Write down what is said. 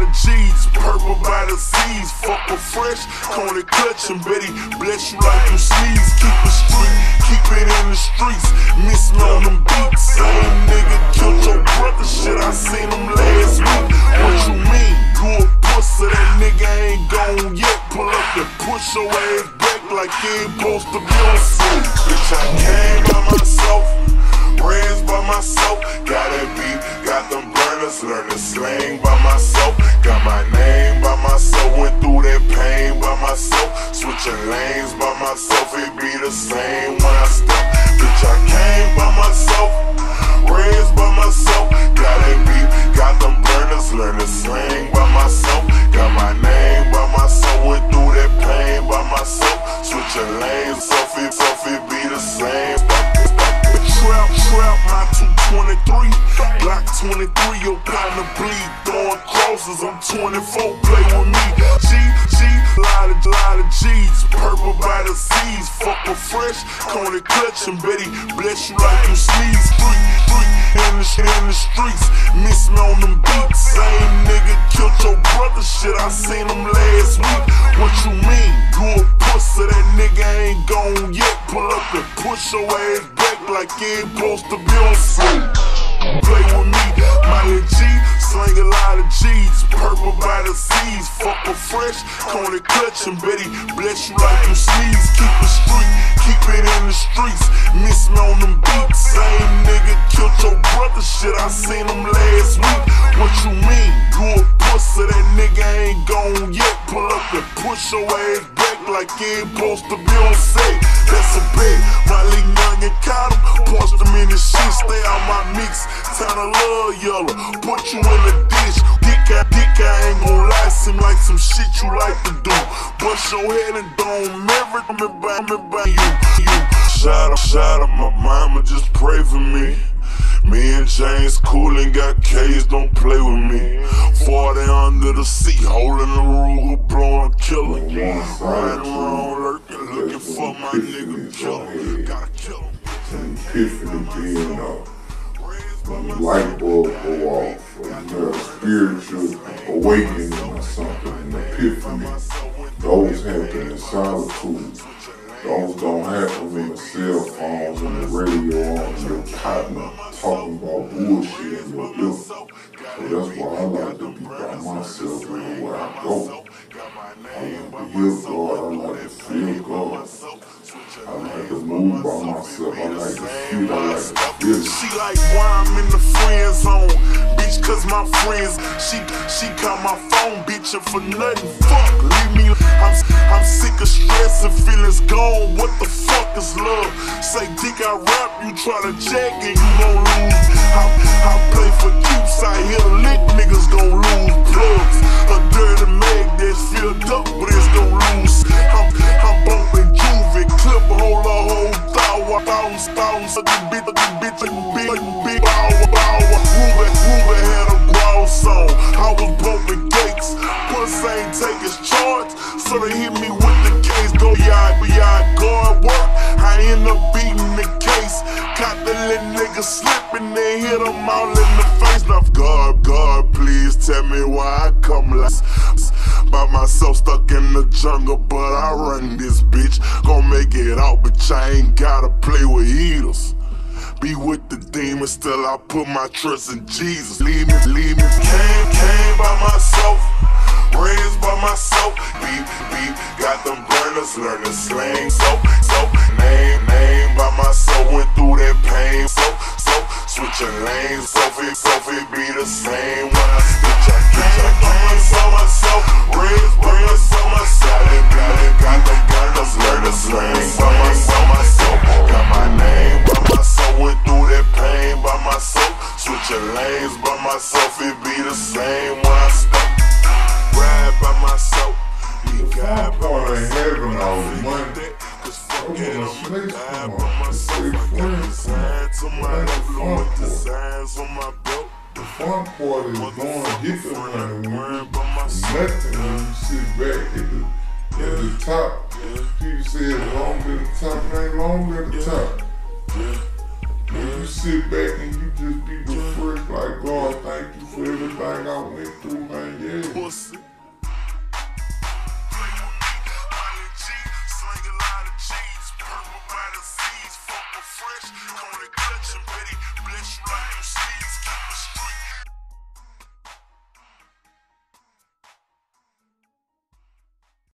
of G's, purple by the seas. Fuck a fresh, corny clutching, Betty bless you like you sneeze. Keep it street, keep it in the streets. Miss me on them beats. Same nigga killed your brother, shit, I seen him last week. What you mean? You a pussy, that nigga ain't gone yet. Pull up and push your ass back like he ain't supposed to be on scene. Bitch, I came by myself, raised by myself. Got that beat, got them burners, learned to slang by myself. Got my name by myself, went through that pain by myself. Switching lanes by myself, it be the same when I step. Bitch, I came by myself, raised by myself. Got that beat, got them burners, learned to slang by myself. Got my name by myself, went through that pain by myself. Switching lanes, it be the same. Trap, my 223, Glock 23, your partner bleed, throwing crosses, I'm 24, play with me. Lot of G's, purple by the seas. Fuck a fresh, corny clutching, Betty bless you like you sneeze. Street, in the streets, miss me on them beats. Same nigga killed your brother, shit, I seen him last week. What you mean? You a pussy, that nigga ain't gone yet. Pull up and push your ass back like he ain't supposed to be on scene. Play with me, my G, slang a lot of G's, purple by the seas. Fuck a fresh, corny clutching, Betty bless you like you sneeze. Keep it street, keep it in the streets, miss me on them beats. Same nigga killed your brother, shit, I seen him last week. What you mean? You a pussy, that nigga ain't gone yet. Pull up and push your ass back like he ain't supposed to be on set. That's a bet, my league young and caught him, punched him in the shit, stay out my mix. Time to love yellow, put you in the dish. Dick, I ain't gon' lie, seem like some shit you like to do. Bust your head and don't never by you. Shout out, my mama just pray for me. Me and James coolin' got K's, don't play with me. 40 under the seat, holding the Ruger, blowing a killer. Riding around lurking, looking for my nigga killer. Gotta kill him. Epiphany being when the light bulb go off, or you have a spiritual awakening or something, an epiphany. Those happen in solitude. Those don't happen when the cell phones and the radio on and your partner talking about bullshit in your ear. So that's why I like to be by myself everywhere I go. I like to hear God, I like to feel God. I like to move by myself, I like to feel, I like to feel. She like why I'm in the friend zone, bitch, cause my friends, she call my phone, bitchin' for nothing, fuck, leave me, I'm sick of stress and feelings gone, what the fuck is love? Say dick I rap, you try to jack and you gon' lose. I play for keeps, I hear the lick niggas gon' lose plugs. A dirty mag that's filled up, but it's gon' lose. I'm bumping Juve, clip a whole thousand, such a bitch, big power. Ruben had a growl song, I was bumping cakes. Puss ain't take his charge, so they hit me with the case. Go yard guard work, I end up beating the case. Caught the little nigga slipping, they hit him all in the face. Now God, please tell me why I come last. By myself stuck in the jungle, but I run this bitch. Gon' make it out, bitch, I ain't gotta play with heaters. Be with the demons, still I put my trust in Jesus. Leave me. Came by myself, raised by myself. Beep, got them burners, learn to slang. So, name by myself, went through that pain. So, switching lanes, so it be the same when I stitch. I came by myself, raised by myself. Got them burners, learn to slang. By myself, got my name by myself, went through that pain by myself. Switching lanes by myself, it be the same when I stop. Ride by myself, me God by myself. When I was Monday, cause fuck it, I'm God by myself. I got the signs on my belt, with the signs on my belt. The fun part is going to get the money when nothing when you sit back at the top. People say it's long at the top, it ain't long at the top. When you sit back and you just be refreshed like God